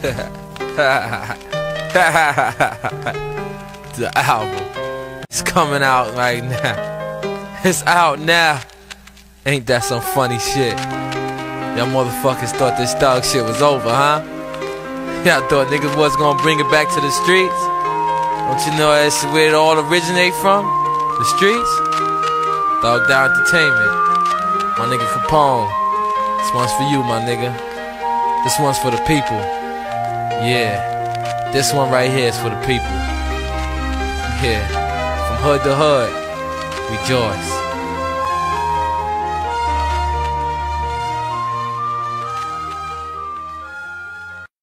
The album. It's coming out right now. It's out now. Ain't that some funny shit? Y'all motherfuckers thought this thug shit was over, huh? Y'all thought niggas was gonna bring it back to the streets? Don't you know that's where it all originate from? The streets? Thug Down Entertainment. My nigga Capone. This one's for you, my nigga. This one's for the people. Yeah. This one right here is for the people. Yeah. From hood to hood. Rejoice.